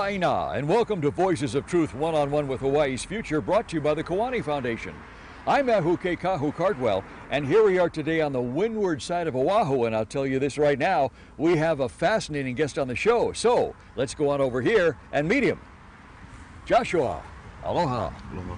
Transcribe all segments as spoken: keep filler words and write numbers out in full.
Aina, and welcome to Voices of Truth One-on-One with Hawaii's Future, brought to you by the Kiwani Foundation. I'm Ahu Keikahu Cardwell, and here we are today on the windward side of Oahu, and I'll tell you this right now, we have a fascinating guest on the show. So, let's go on over here and meet him. Joshua, aloha. Aloha.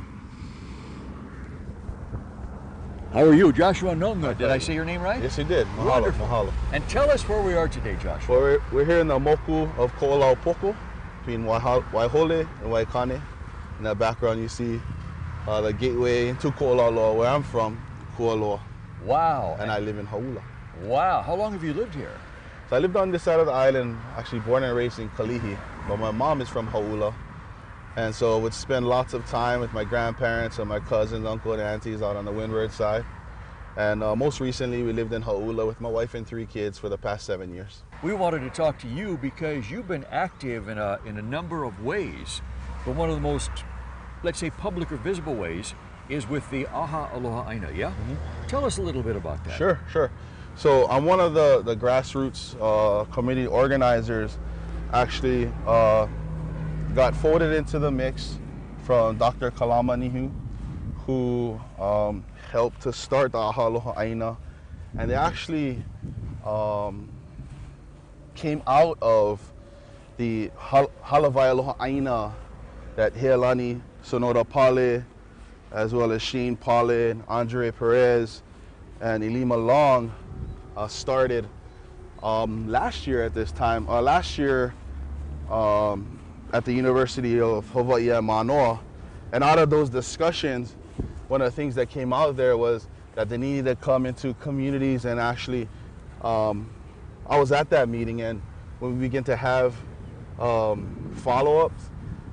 How are you? Joshua Noga. Did I say your name right? Yes, you did. Mahalo. Wonderful. Mahalo. And tell us where we are today, Joshua. Well, we're, we're here in the moku of Ko'olaupoko, between Waiha- Waihole and Waikane. In the background, you see uh, the gateway into Ko'olauloa, where I'm from, Kualoa. Wow. And I live in Hauula. Wow. How long have you lived here? So I lived on this side of the island, actually born and raised in Kalihi, but my mom is from Hauula. And so I would spend lots of time with my grandparents and my cousins, uncles, and aunties out on the windward side. And uh, most recently, we lived in Hauula with my wife and three kids for the past seven years. We wanted to talk to you because you've been active in a, in a number of ways, but one of the most, let's say, public or visible ways is with the Aha Aloha Aina, yeah? Mm-hmm. Tell us a little bit about that. Sure, sure. So I'm one of the, the grassroots uh, community organizers, actually uh, got folded into the mix from Doctor Kalama Nihu, who um, helped to start the Aha Aloha Aina. And they actually um, came out of the Hal- Halavai Aloha Aina that Healani Sonoda Pale, as well as Shane Pale, and Andre Perez, and Ilima Long uh, started um, last year at this time. Uh, last year um, at the University of Hawaii at Manoa. And out of those discussions, one of the things that came out there was that they needed to come into communities and actually, um, I was at that meeting, and when we began to have um, follow-ups,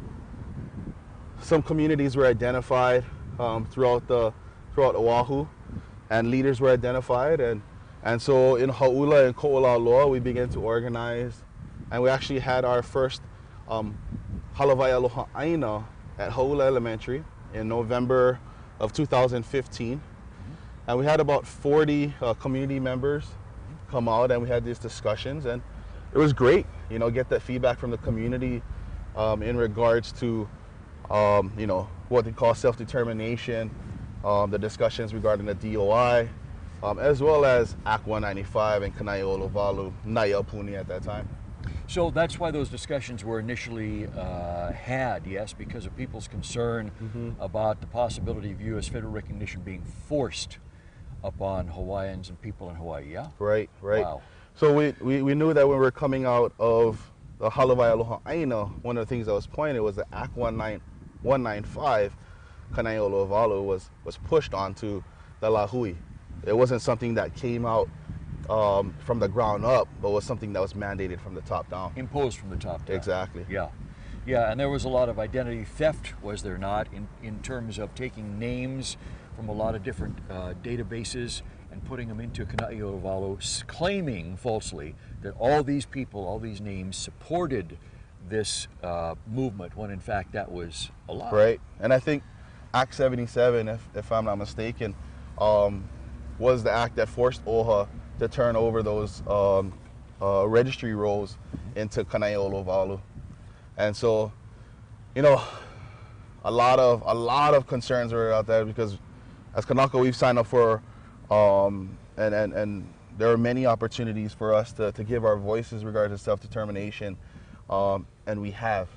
some communities were identified um, throughout the throughout Oahu, and leaders were identified, and and so in Hauula and Ko'olauloa we began to organize, and we actually had our first um, Halavai Aloha Aina at Hauula Elementary in November of two thousand fifteen, and we had about forty uh, community members come out, and we had these discussions, and it was great, you know, get that feedback from the community um, in regards to um, you know, what they call self-determination, um, the discussions regarding the D O I, um, as well as Act one ninety-five and Kanai'olowalu, Naya Puni at that time. So that's why those discussions were initially uh, had, yes, because of people's concern mm-hmm. about the possibility of U S federal recognition being forced upon Hawaiians and people in Hawaii, yeah? Right, right. Wow. So we, we, we knew that when we were coming out of the Halavai Aloha Aina, one of the things that was pointed was that Act one ninety-five, Kanai'olowalu, was, was pushed onto the Lahui. It wasn't something that came out Um, from the ground up, but was something that was mandated from the top down. Imposed from the top down. Exactly. Yeah. Yeah, and there was a lot of identity theft, was there not, in, in terms of taking names from a lot of different uh, databases and putting them into Kanai'olowalu, claiming falsely that all these people, all these names supported this uh, movement, when in fact that was a lie. Right, and I think Act seventy-seven, if, if I'm not mistaken, um, was the act that forced O H A to turn over those um, uh, registry rolls into Kanai'olowalu. And so, you know, a lot of a lot of concerns were out there, because as Kanaka we've signed up for, um, and, and, and there are many opportunities for us to, to give our voices regarding self-determination, um, and we have.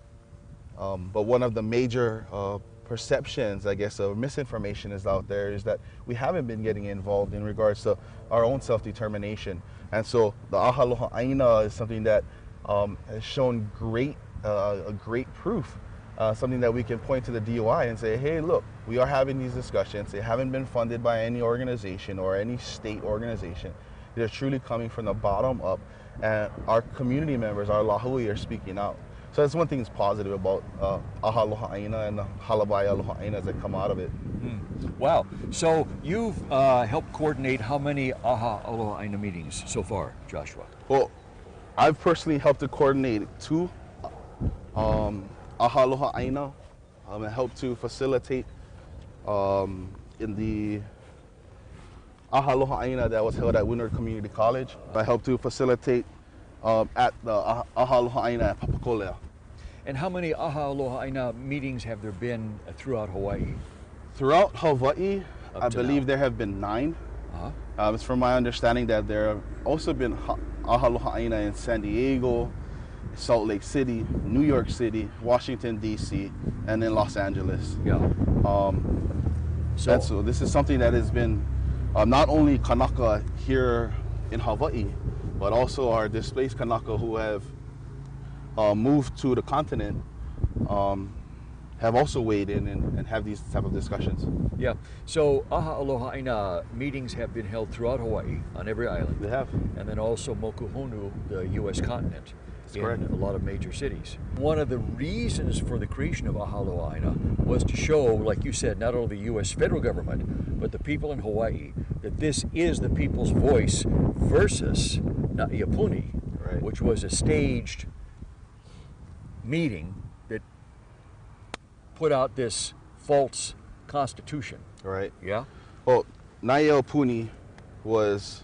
Um, but one of the major uh, perceptions, I guess, of misinformation is out there is that we haven't been getting involved in regards to our own self-determination. And so the Aha Aloha Aina is something that um, has shown great, uh, a great proof, uh, something that we can point to the D O I and say, hey, look, we are having these discussions. They haven't been funded by any organization or any state organization. They're truly coming from the bottom up, and our community members, our Lahui, are speaking out. So that's one thing that's positive about uh, Aha Aloha Aina and the Halavai Aloha Ainas that come out of it. Mm. Wow. So you've uh, helped coordinate how many Aha Aloha Aina meetings so far, Joshua? Well, I've personally helped to coordinate two um, Aha Aloha Aina. Um, and helped to facilitate um, in the Aha Aloha Aina that was held at Windward Community College. I helped to facilitate um, at the Aha Aloha Aina at Papakolea. And how many Aha Aloha Aina meetings have there been throughout Hawaii? Throughout Hawaii, Up I to believe now. there have been nine. Uh-huh. Um, it's from my understanding that there have also been ha- Aha Aloha Aina in San Diego, Salt Lake City, New York City, Washington, D C, and in Los Angeles. Yeah. Um, So, and so this is something that has been uh, not only Kanaka here in Hawaii, but also our displaced Kanaka who have uh, moved to the continent um, have also weighed in and, and have these type of discussions. yeah. So Aha Aloha Aina meetings have been held throughout Hawaii on every island. They have. And then also Mokuhonu, the U S continent, That's in correct. a lot of major cities. One of the reasons for the creation of Aha Aloha Aina was to show, like you said, not only the U S federal government, but the people in Hawaii, that this is the people's voice versus Na'Iapuni, Right. which was a staged meeting that put out this false constitution. Right. Yeah? Well, Na'Iapuni was,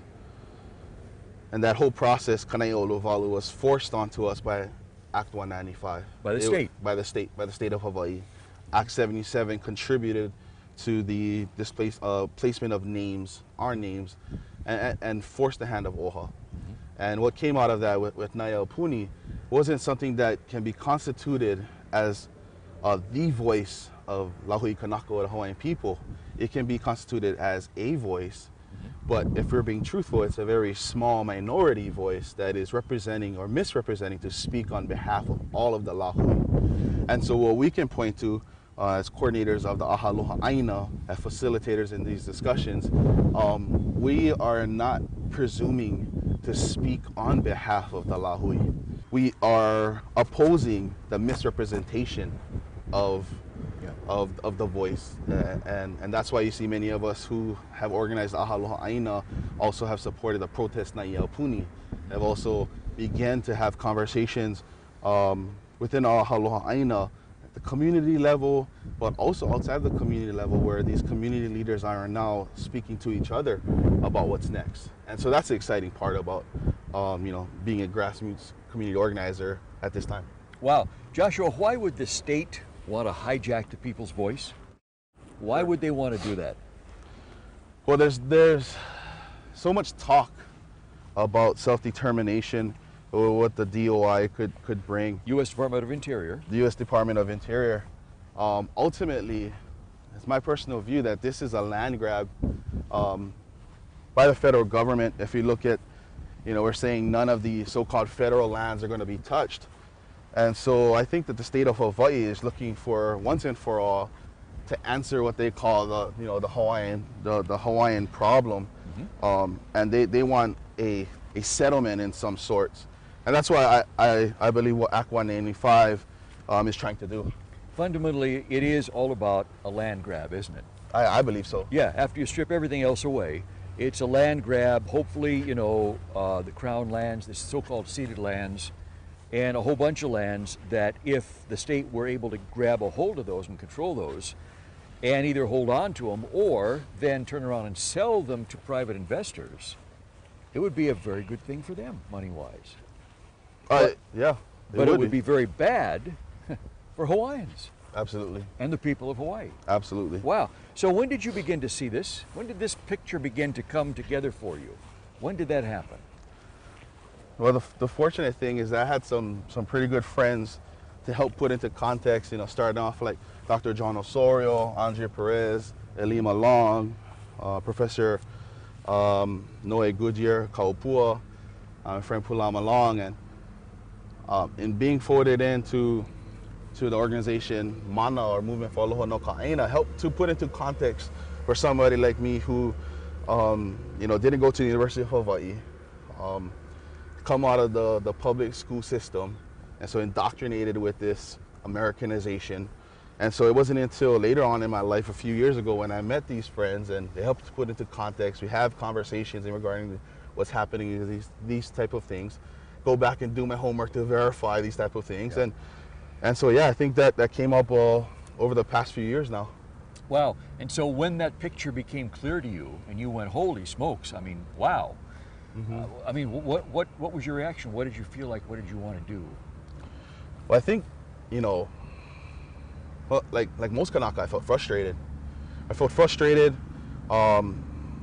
and that whole process, Kanai'olowalu, was forced onto us by Act one ninety-five. By the It- state. By the state, by the state of Hawaii. Act seventy-seven contributed to the displace, uh, placement of names, our names, and, and, and forced the hand of Oha. Mm-hmm. And what came out of that with, with Na'Iapuni wasn't something that can be constituted as uh, the voice of Lahui Kanaka or the Hawaiian people. It can be constituted as a voice, but if we're being truthful, it's a very small minority voice that is representing or misrepresenting to speak on behalf of all of the Lahui. And so what we can point to uh, as coordinators of the Aha Aloha Aina, as facilitators in these discussions, um, we are not presuming to speak on behalf of the Lahui. We are opposing the misrepresentation of Yeah. of, of the voice, uh, and and that's why you see many of us who have organized Aha Aloha Aina also have supported the protest Na'Iapuni, have also began to have conversations um, within Aha Aloha Aina at the community level, but also outside the community level, where these community leaders are now speaking to each other about what's next. And so that's the exciting part about um, you know, being a grassroots community organizer at this time. Wow. Joshua, why would the state want to hijack the people's voice? Why would they want to do that? Well, there's there's so much talk about self-determination, or what the D O I could could bring. U S Department of Interior. The U S Department of Interior. Um, ultimately, it's my personal view that this is a land grab um, by the federal government. If you look at, you know, we're saying none of the so-called federal lands are going to be touched. And so I think that the state of Hawaii is looking for, once and for all, to answer what they call the, you know, the Hawaiian, the, the Hawaiian problem. Mm-hmm. um, and they, they want a, a settlement in some sorts. And that's why I, I, I believe what Act one ninety-five um, is trying to do. Fundamentally, it is all about a land grab, isn't it? I, I believe so. Yeah, after you strip everything else away, it's a land grab. Hopefully, you know, uh, the crown lands, the so-called ceded lands, and a whole bunch of lands that if the state were able to grab a hold of those and control those, and either hold on to them or then turn around and sell them to private investors, it would be a very good thing for them, money-wise. Uh, yeah. But it would be very bad for Hawaiians Absolutely. and the people of Hawaii. Absolutely. Wow. So when did you begin to see this? When did this picture begin to come together for you? When did that happen? Well, the, the fortunate thing is that I had some, some pretty good friends to help put into context, you know, starting off like Doctor John Osorio, Andre Perez, Elima Long, uh, Professor um, Noe Goodyear, Kaupua, uh, friend Pulama Long, and um, in being forwarded into to the organization MANA, or Movement for Aloha Noga Aina, helped to put into context for somebody like me who, um, you know, didn't go to the University of Hawaii, um, come out of the, the public school system, and so indoctrinated with this Americanization. And so it wasn't until later on in my life, a few years ago, when I met these friends and they helped to put into context. We have conversations in regarding what's happening in these, these type of things, go back and do my homework to verify these type of things. Yeah. And and so, yeah, I think that, that came up uh, over the past few years now. Wow. And so when that picture became clear to you and you went, holy smokes, I mean, wow. Mm-hmm. uh, I mean, what, what, what was your reaction? What did you feel like? What did you want to do? Well, I think you know, well, like like most Kanaka, I felt frustrated. I felt frustrated, um,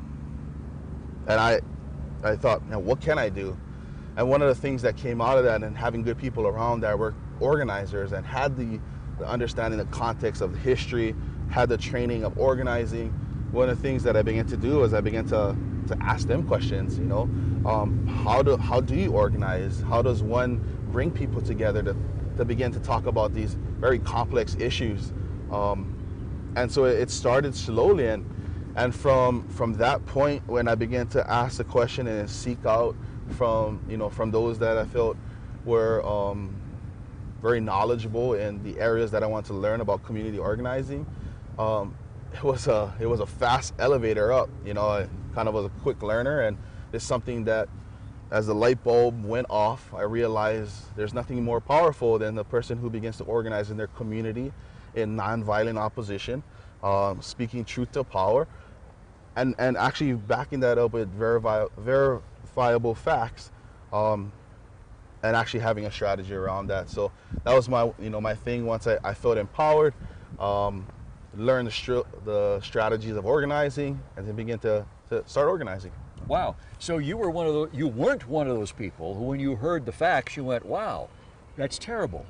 and I I thought, you know, what can I do? And one of the things that came out of that, and having good people around that were organizers and had the, the understanding, the context of the history, had the training of organizing. One of the things that I began to do is I began to to ask them questions. You know, um, how do how do you organize? How does one bring people together to to begin to talk about these very complex issues? Um, and so it started slowly, and and from from that point, when I began to ask the question and seek out from you know from those that I felt were um, very knowledgeable in the areas that I wanted to learn about community organizing, um, it was a it was a fast elevator up. You know, I kind of was a quick learner, and it's something that, as the light bulb went off, I realized there's nothing more powerful than the person who begins to organize in their community in nonviolent opposition, um, speaking truth to power, and and actually backing that up with verifi verifiable facts, um, and actually having a strategy around that. So that was my you know my thing. Once I, I felt empowered, um, learned the, str the strategies of organizing, and then begin to, to start organizing. Wow. So you were one of the, you weren't one of those people who, when you heard the facts, you went, wow, that's terrible,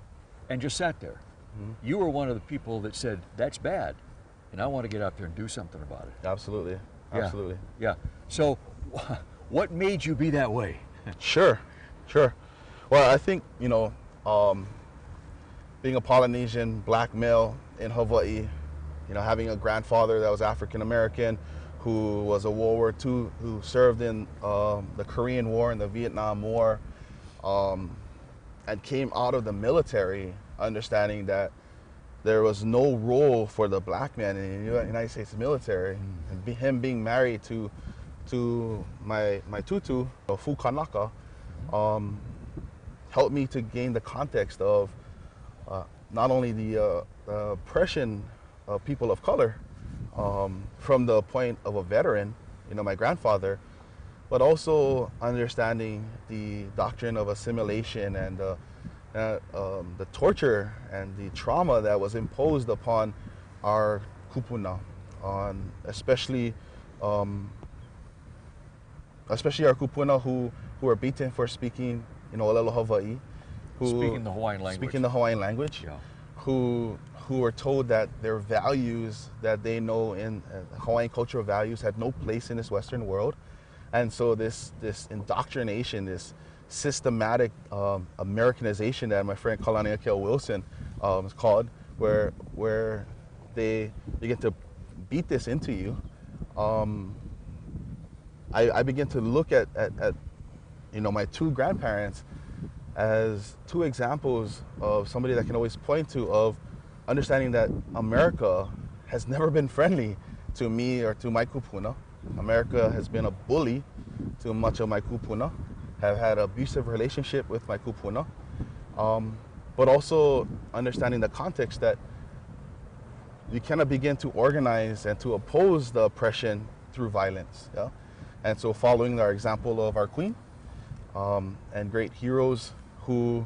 and just sat there. Mm-hmm. You were one of the people that said, that's bad, and I want to get out there and do something about it. Absolutely. Absolutely. Yeah. yeah. So what made you be that way? Sure. Sure. Well, I think, you know, um, being a Polynesian black male in Hawaii, you know, having a grandfather that was African American, who was a World War Two, who served in um, the Korean War and the Vietnam War, um, and came out of the military understanding that there was no role for the black man in the United States military. Mm. And be, him being married to to my my tutu, Fu Kanaka, um, helped me to gain the context of uh, not only the uh, uh, oppression of people of color, Um, from the point of a veteran, you know, my grandfather, but also understanding the doctrine of assimilation and uh, uh, um, the torture and the trauma that was imposed upon our kupuna, on especially um, especially our kupuna who who were beaten for speaking, you know, Aloha Hawaii, who speaking the Hawaiian language, speaking the Hawaiian language, yeah. who who were told that their values that they know in uh, Hawaiian cultural values had no place in this Western world. And so this this indoctrination, this systematic um, Americanization that my friend Kalani Akil Wilson um, is called, where where they begin to beat this into you, um, I, I begin to look at, at, at you know my two grandparents as two examples of somebody that can always point to of understanding that America has never been friendly to me or to my kupuna. America has been a bully to much of my kupuna, have had an abusive relationship with my kupuna, um, but also understanding the context that you cannot begin to organize and to oppose the oppression through violence. Yeah? And so following our example of our queen um, and great heroes who,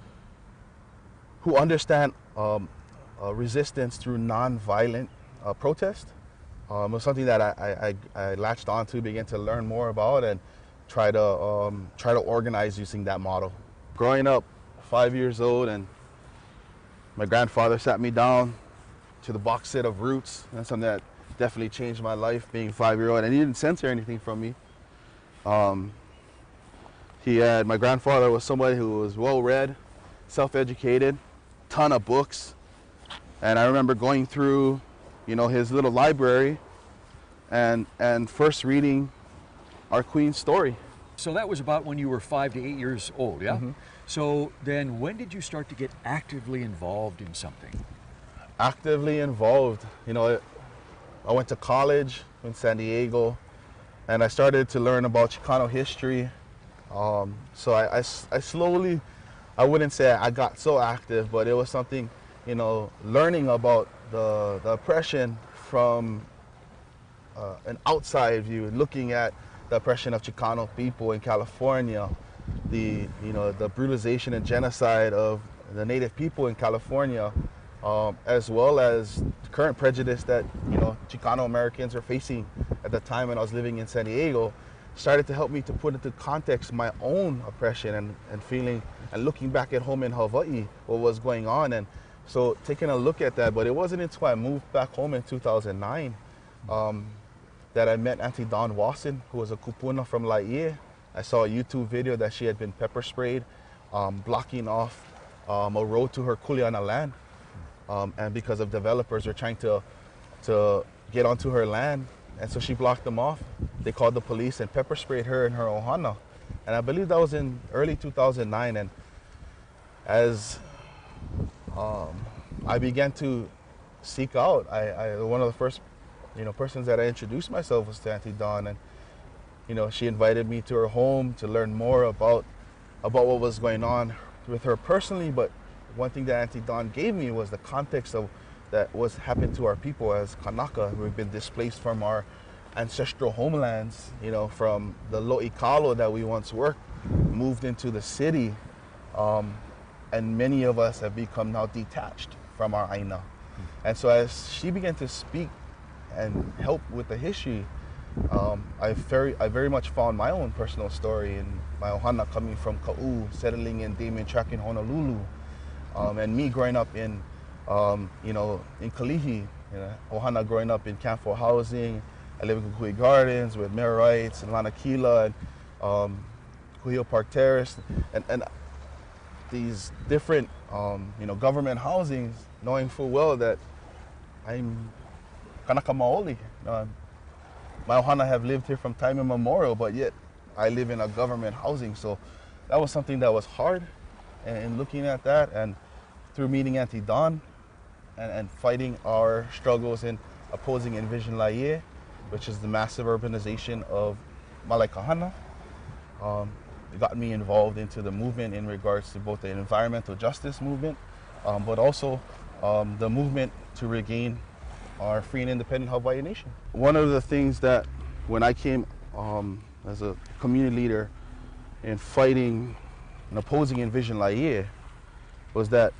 who understand um, Uh, resistance through non-violent uh, protest um, was something that I, I, I latched on to, began to learn more about, and try to um, try to organize using that model. Growing up, five years old, and my grandfather sat me down to the box set of Roots. That's something that definitely changed my life, being five year old, and he didn't censor anything from me. Um, he had my grandfather was somebody who was well-read, self-educated, ton of books. And I remember going through, you know, his little library and and first reading our Queen's story. So that was about when you were five to eight years old, yeah? Mm-hmm. So then when did you start to get actively involved in something? Actively involved. You know, I went to college in San Diego, and I started to learn about Chicano history. Um, so I, I, I slowly, I wouldn't say I got so active, but it was something, you know, learning about the, the oppression from uh, an outside view, looking at the oppression of Chicano people in California, the, you know, the brutalization and genocide of the native people in California, um, as well as current prejudice that, you know, Chicano Americans are facing at the time when I was living in San Diego, started to help me to put into context my own oppression and, and feeling and looking back at home in Hawaii, what was going on. And so taking a look at that, but it wasn't until I moved back home in two thousand nine um, that I met Auntie Dawn Wasson, who was a kupuna from Laie. I saw a YouTube video that she had been pepper sprayed, um, blocking off um, a road to her Kuleana land. Um, and because of developers are trying to, to get onto her land, and so she blocked them off. They called the police and pepper sprayed her and her ohana. And I believe that was in early two thousand nine. And as um, I began to seek out, I, I one of the first, you know, persons that I introduced myself was to Auntie Dawn, and you know, she invited me to her home to learn more about about what was going on with her personally. But one thing that Auntie Dawn gave me was the context of that was happened to our people as Kanaka, who have been displaced from our ancestral homelands, you know, from the Lo'ikalo that we once worked, moved into the city, um, and many of us have become now detached from our Aina. Mm-hmm. And so as she began to speak and help with the history, um, I very I very much found my own personal story in my ohana coming from Ka'u, settling in Damien Track in Honolulu, um, and me growing up in Um, you know, in Kalihi, you know, ohana growing up in Camp four housing. I live in Kukui Gardens with Mayor Rights and Lanakila and um, Kuhio Park Terrace, and, and these different, um, you know, government housings, knowing full well that I'm Kanaka Maoli. Uh, my ohana have lived here from time immemorial, but yet I live in a government housing. So that was something that was hard, and, and looking at that, and through meeting Auntie Dawn, And, and fighting our struggles in opposing Envision Laie, which is the massive urbanization of Malaikahana. Um, it got me involved into the movement in regards to both the environmental justice movement, um, but also um, the movement to regain our free and independent Hawaii nation. One of the things that when I came um, as a community leader in fighting and opposing Envision Laie was that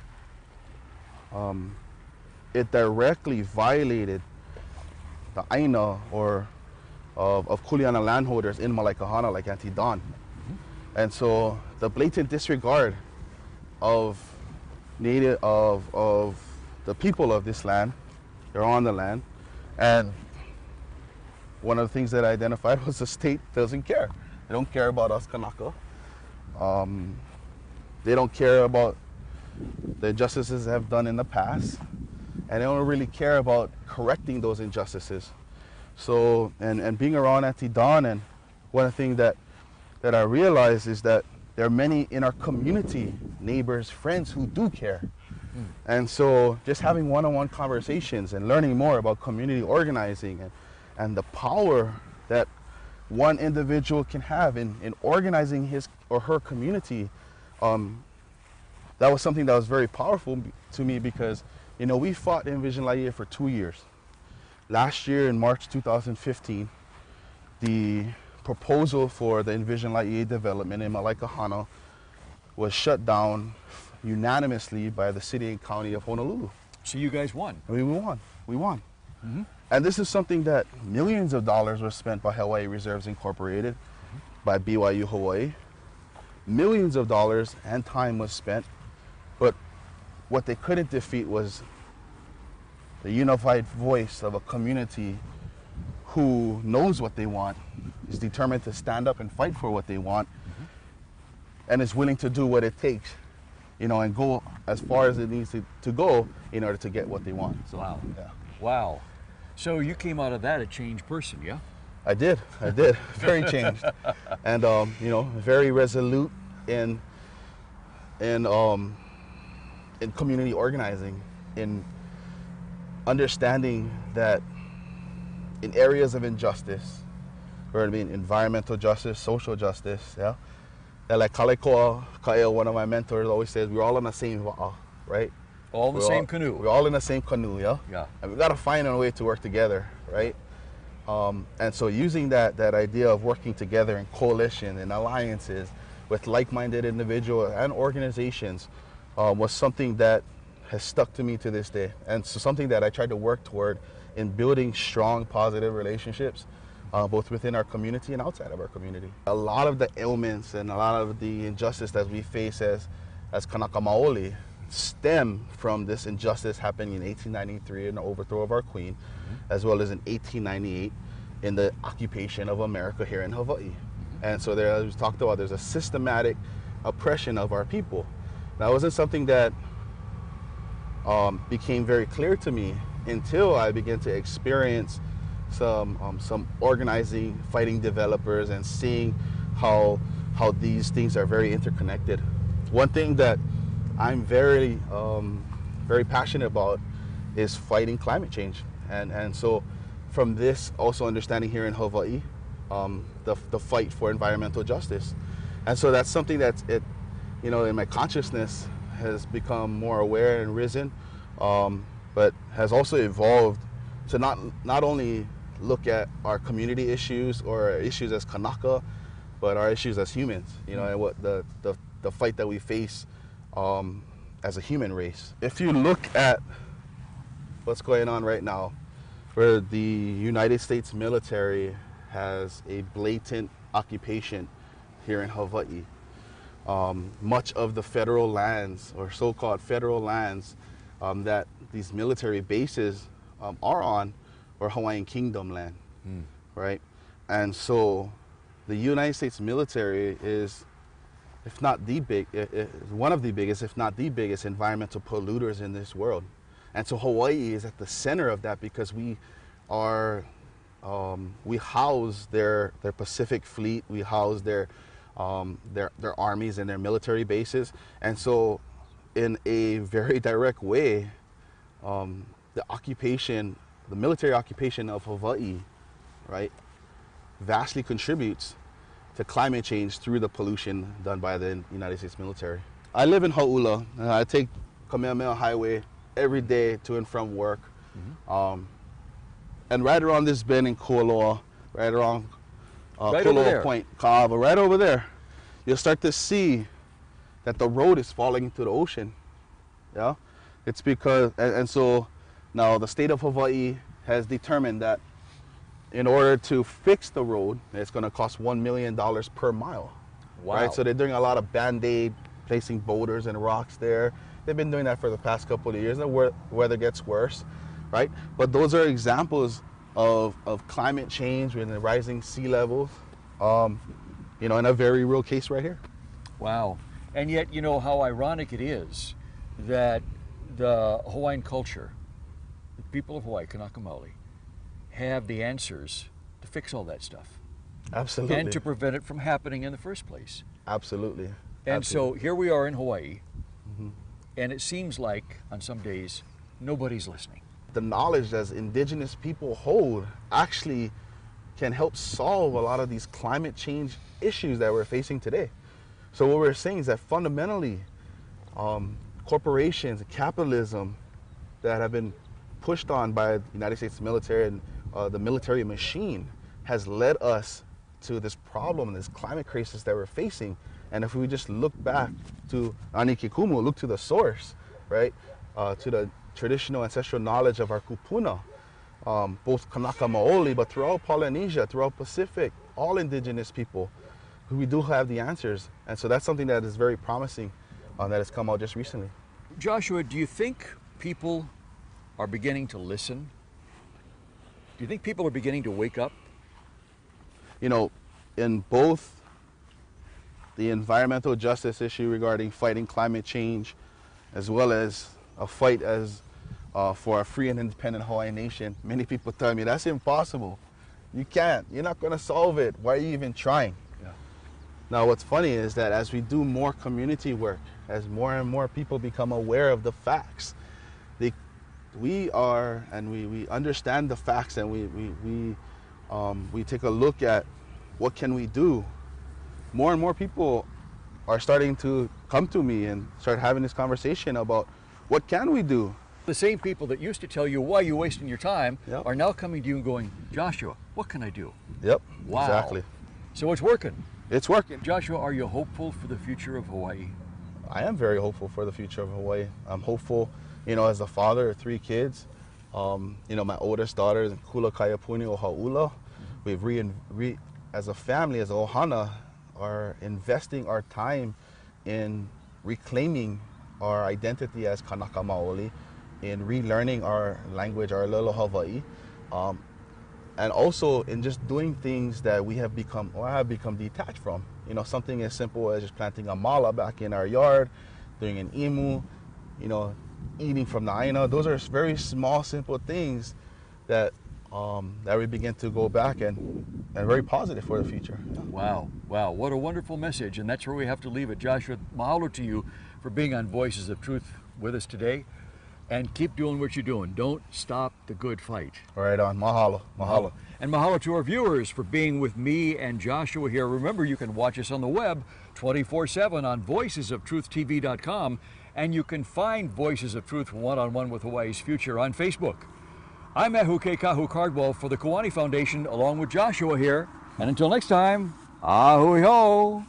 um, it directly violated the Aina or of, of Kuleana landholders in Malaikahana like Auntie Dawn. Mm-hmm. And so the blatant disregard of native of of the people of this land, they're on the land, and one of the things that I identified was the state doesn't care. They don't care about us Kanaka. Um, they don't care about the injustices have done in the past. And they don't really care about correcting those injustices. So, and, and being around Auntie Dawn, and one of the things that, that I realized is that there are many in our community, neighbors, friends who do care. Mm. And so just having one-on-one conversations and learning more about community organizing and, and the power that one individual can have in, in organizing his or her community, um, that was something that was very powerful to me because you know, we fought Envision Laie for two years. Last year in March two thousand fifteen, the proposal for the Envision Laie development in Malaikahana was shut down unanimously by the city and county of Honolulu. So you guys won? We, we won. We won. Mm-hmm. And this is something that millions of dollars were spent by Hawaii Reserves Incorporated, mm-hmm. by B Y U Hawaii. Millions of dollars and time was spent, but what they couldn't defeat was the unified voice of a community who knows what they want, is determined to stand up and fight for what they want, mm-hmm. and is willing to do what it takes, you know, and go as far as it needs to, to go in order to get what they want. So, wow. Yeah. Wow. So you came out of that a changed person, yeah? I did. I did. Very changed. And, um, you know, very resolute in, in, um, in community organizing, in understanding that in areas of injustice, or I mean environmental justice, social justice, yeah, that like Kalekoa Kaeo, one of my mentors, always says, we're all in the same wa'a, right? All in the we're same all, canoe. We're all in the same canoe, yeah? Yeah. And we gotta find a way to work together, right? Um, and so using that, that idea of working together in coalition and alliances with like-minded individuals and organizations, um, was something that has stuck to me to this day, and so something that I tried to work toward in building strong, positive relationships, uh, both within our community and outside of our community. A lot of the ailments and a lot of the injustice that we face as, as Kanaka Maoli stem from this injustice happening in eighteen ninety-three in the overthrow of our queen, mm-hmm. as well as in eighteen ninety-eight in the occupation of America here in Hawaii. Mm-hmm. And so there, as we talked about, there's a systematic oppression of our people. That wasn't something that um, became very clear to me until I began to experience some um, some organizing, fighting developers, and seeing how how these things are very interconnected. One thing that I'm very um, very passionate about is fighting climate change, and and so from this also understanding here in Hawaii um, the the fight for environmental justice, and so that's something that's it you know in my consciousness has become more aware and risen, um, but has also evolved to not not only look at our community issues or our issues as Kanaka, but our issues as humans, you know, and what the, the, the fight that we face um, as a human race. If you look at what's going on right now, where the United States military has a blatant occupation here in Hawaii, um, much of the federal lands, or so-called federal lands, um, that these military bases um, are on, or Hawaiian Kingdom land, mm. right? And so the United States military is, if not the big, one of the biggest, if not the biggest environmental polluters in this world. And so Hawaii is at the center of that because we are, um, we house their, their Pacific fleet, we house their, um, their, their armies and their military bases. And so in a very direct way, um, the occupation the military occupation of Hawaii, right, vastly contributes to climate change through the pollution done by the United States military. I live in Hauula, and I take Kamehameha Highway every day to and from work. Mm-hmm. um, and right around this bend in Kualoa, right around uh, right Kualoa Point, Kaava, right over there, you'll start to see that the road is falling into the ocean. Yeah, it's because, and, and so now the state of Hawaii has determined that in order to fix the road, it's going to cost one million dollars per mile. Wow. Right? So they're doing a lot of Band-Aid, placing boulders and rocks there. They've been doing that for the past couple of years. The weather gets worse, right? But those are examples of, of climate change with the rising sea levels, um, you know, in a very real case right here. Wow. And yet, you know, how ironic it is that the Hawaiian culture, the people of Hawaii, Kanaka Maoli, have the answers to fix all that stuff. Absolutely. And to prevent it from happening in the first place. Absolutely. And Absolutely. so here we are in Hawaii, mm-hmm. and it seems like on some days nobody's listening. The knowledge that indigenous people hold actually can help solve a lot of these climate change issues that we're facing today. So what we're saying is that fundamentally, um, corporations, capitalism that have been pushed on by the United States military and uh, the military machine has led us to this problem, this climate crisis that we're facing. And if we just look back to Anikikumu, look to the source, right, uh, to the traditional ancestral knowledge of our kupuna, um, both Kanaka Maoli, but throughout Polynesia, throughout Pacific, all indigenous people, we do have the answers. And so that's something that is very promising uh, that has come out just recently. Joshua, do you think people are beginning to listen? Do you think people are beginning to wake up? You know, in both the environmental justice issue regarding fighting climate change, as well as a fight as uh, for a free and independent Hawaiian nation, many people tell me that's impossible. You can't. You're not going to solve it. Why are you even trying? Yeah. Now, what's funny is that as we do more community work, as more and more people become aware of the facts, they, we are, and we, we understand the facts, and we, we, we, um, we take a look at what can we do. More and more people are starting to come to me and start having this conversation about what can we do. The same people that used to tell you why you're wasting your time yep. are now coming to you and going, Joshua, what can I do? Yep, wow. Exactly. So it's working. It's working. Joshua, are you hopeful for the future of Hawaii? I am very hopeful for the future of Hawaii. I'm hopeful, you know, as a father of three kids. Um, you know, my oldest daughter is Kula Kaiapuni o Ha'ula. We've re, re as a family, as a ohana, are investing our time in reclaiming our identity as Kanaka Maoli, in relearning our language, our Lelo Hawaii, um, and also in just doing things that we have become, or I have become detached from. You know, something as simple as just planting a mala back in our yard, doing an imu, you know, eating from the Aina. Those are very small, simple things that um, that we begin to go back and, and very positive for the future. Wow, wow, what a wonderful message, and that's where we have to leave it. Joshua, mahalo to you for being on Voices of Truth with us today, and keep doing what you're doing. Don't stop the good fight. Right on, mahalo, mahalo. And mahalo to our viewers for being with me and Joshua here. Remember, you can watch us on the web twenty-four seven on voices of truth T V dot com, and you can find Voices of Truth one-on-one with Hawaii's Future on Facebook. I'm Ehu Kahu Cardwell for the Kiwane Foundation, along with Joshua here. And until next time, ahui ho!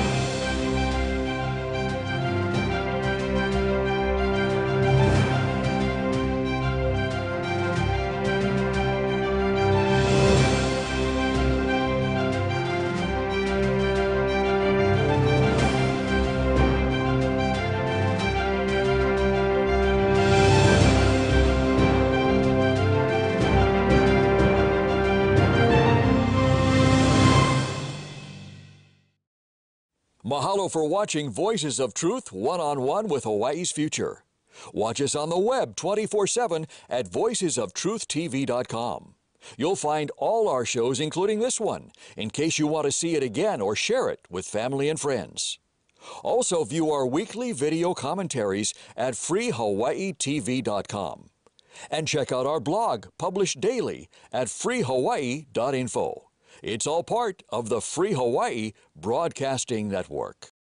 Mahalo for watching Voices of Truth one-on-one with Hawaii's Future. Watch us on the web twenty-four seven at voices of truth T V dot com. You'll find all our shows, including this one, in case you want to see it again or share it with family and friends. Also view our weekly video commentaries at free hawaii T V dot com. And check out our blog, published daily, at free hawaii dot info. It's all part of the Free Hawaii Broadcasting Network.